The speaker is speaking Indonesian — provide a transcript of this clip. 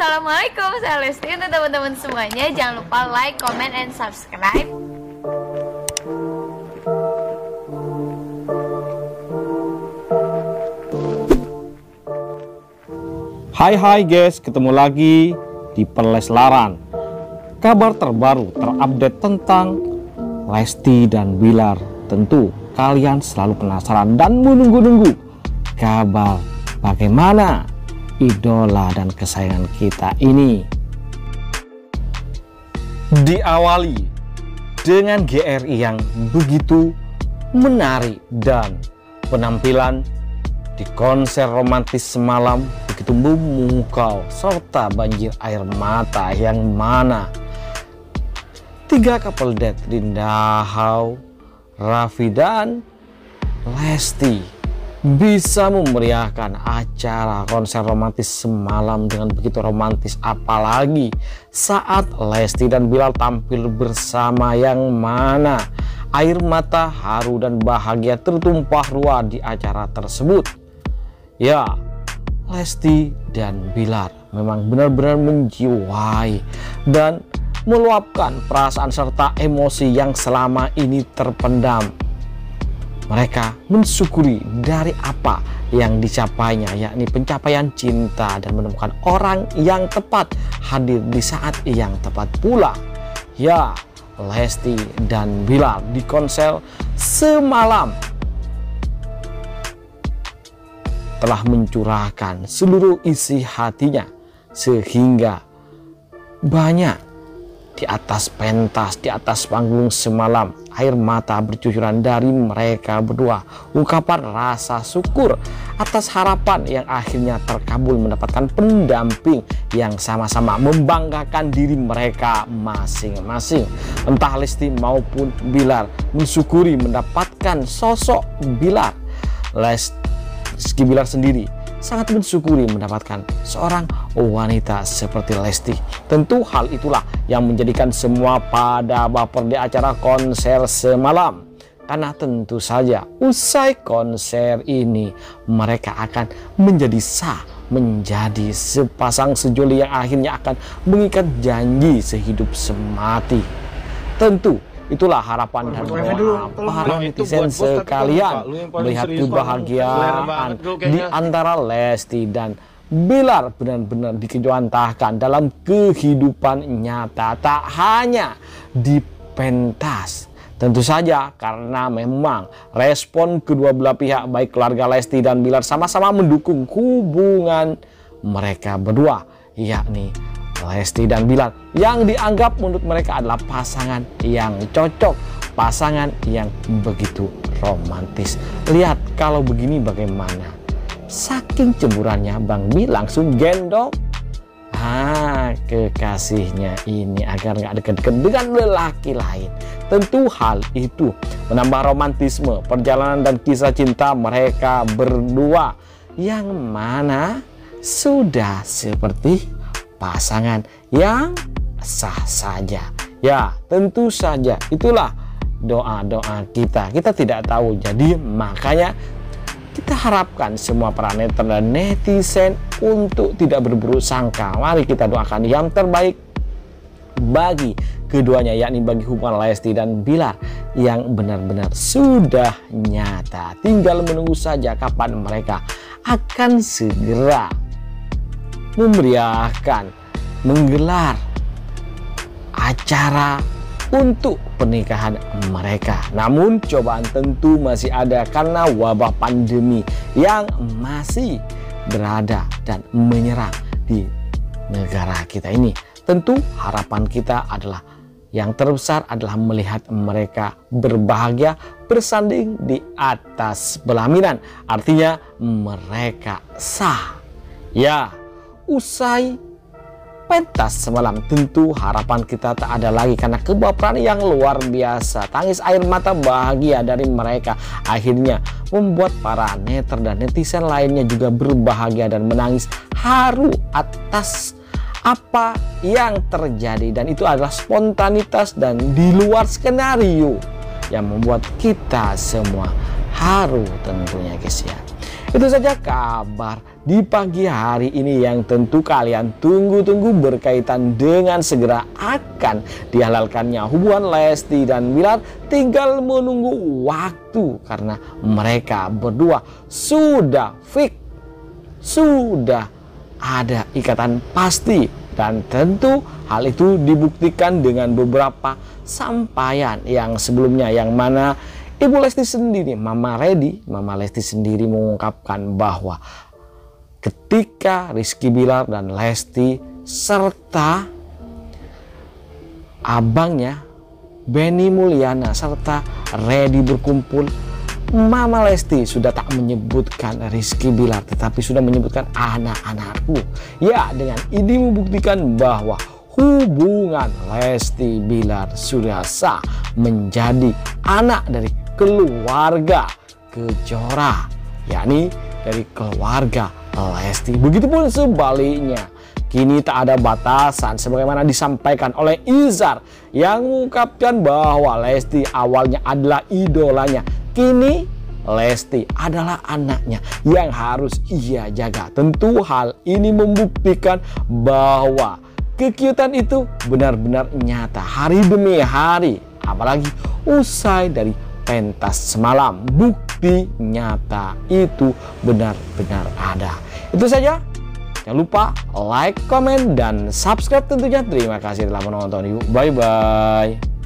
Assalamualaikum, saya Lesti. Untuk teman-teman semuanya, jangan lupa like, comment, and subscribe. Hai guys, ketemu lagi di Perleslaran. Kabar terbaru terupdate tentang Lesti dan Bilar. Tentu kalian selalu penasaran dan menunggu-nunggu kabar bagaimana idola dan kesayangan kita ini. Diawali dengan GRI yang begitu menarik dan penampilan di konser romantis semalam begitu memukau serta banjir air mata yang mana tiga couple date Rinda Hau, Raffi dan Lesti bisa memeriahkan acara konser romantis semalam dengan begitu romantis, apalagi saat Lesti dan Bilar tampil bersama yang mana air mata haru dan bahagia tertumpah ruah di acara tersebut. Ya, Lesti dan Bilar memang benar-benar menjiwai dan meluapkan perasaan serta emosi yang selama ini terpendam. Mereka mensyukuri dari apa yang dicapainya, yakni pencapaian cinta dan menemukan orang yang tepat hadir di saat yang tepat pula. Ya, Lesti dan Bilar di konser semalam telah mencurahkan seluruh isi hatinya sehingga banyak di atas pentas, di atas panggung semalam air mata bercucuran dari mereka berdua. Ungkapan rasa syukur atas harapan yang akhirnya terkabul, mendapatkan pendamping yang sama-sama membanggakan diri mereka masing-masing. Entah Lesti maupun Bilar mensyukuri mendapatkan sosok Bilar. Rizky Bilar sendiri sangat mensyukuri mendapatkan seorang wanita seperti Lesti. Tentu hal itulah yang menjadikan semua pada baper di acara konser semalam. Karena tentu saja usai konser ini mereka akan menjadi sah, menjadi sepasang sejoli yang akhirnya akan mengikat janji sehidup semati. Tentu itulah harapan dan doa para netizen sekalian melihat kebahagiaan di antara Lesti dan Bilar benar-benar dikejawantahkan dalam kehidupan nyata, tak hanya di pentas. Tentu saja karena memang respon kedua belah pihak baik keluarga Lesti dan Bilar sama-sama mendukung hubungan mereka berdua, yakni Lesti dan Bilar yang dianggap menurut mereka adalah pasangan yang cocok, pasangan yang begitu romantis. Lihat kalau begini bagaimana, saking cemburannya Bang Bi langsung gendong kekasihnya ini agar nggak dekat-dekat dengan lelaki lain. Tentu hal itu menambah romantisme perjalanan dan kisah cinta mereka berdua yang mana sudah seperti pasangan yang sah saja. Ya, tentu saja itulah doa-doa kita. Kita tidak tahu, jadi makanya kita harapkan semua para netter dan netizen untuk tidak berburuk sangka. Mari kita doakan yang terbaik bagi keduanya, yakni bagi hubungan Lesti dan Bilar yang benar-benar sudah nyata. Tinggal menunggu saja kapan mereka akan segera memeriahkan, menggelar acara untuk pernikahan mereka. Namun cobaan tentu masih ada karena wabah pandemi yang masih berada dan menyerang di negara kita ini. Tentu harapan kita adalah yang terbesar adalah melihat mereka berbahagia bersanding di atas pelaminan. Artinya mereka sah. Ya, usai pentas semalam tentu harapan kita tak ada lagi karena kebaperan yang luar biasa. Tangis air mata bahagia dari mereka akhirnya membuat para netter dan netizen lainnya juga berbahagia dan menangis haru atas apa yang terjadi, dan itu adalah spontanitas dan di luar skenario yang membuat kita semua haru tentunya guys ya. Itu saja kabar di pagi hari ini yang tentu kalian tunggu-tunggu berkaitan dengan segera akan dihalalkannya hubungan Lesti dan Bilar. Tinggal menunggu waktu karena mereka berdua sudah fix, sudah ada ikatan pasti. Dan tentu hal itu dibuktikan dengan beberapa sampaian yang sebelumnya, yang mana Ibu Lesti sendiri, Mama Lesti sendiri mengungkapkan bahwa ketika Rizky Bilar dan Lesti serta abangnya Benny Mulyana serta Reddy berkumpul, Mama Lesti sudah tak menyebutkan Rizky Bilar tetapi sudah menyebutkan anak-anakku. Ya, dengan ini membuktikan bahwa hubungan Lesti Bilar sudah sah menjadi anak dari keluarga Kejora, yakni dari keluarga Lesti. Begitupun sebaliknya, kini tak ada batasan sebagaimana disampaikan oleh Izhar yang mengungkapkan bahwa Lesti awalnya adalah idolanya, kini Lesti adalah anaknya yang harus ia jaga. Tentu hal ini membuktikan bahwa kekiutan itu benar-benar nyata hari demi hari, apalagi usai dari pentas semalam. Bukti nyata itu benar-benar ada. Itu saja. Jangan lupa like, komen, dan subscribe tentunya. Terima kasih telah menonton. Bye-bye.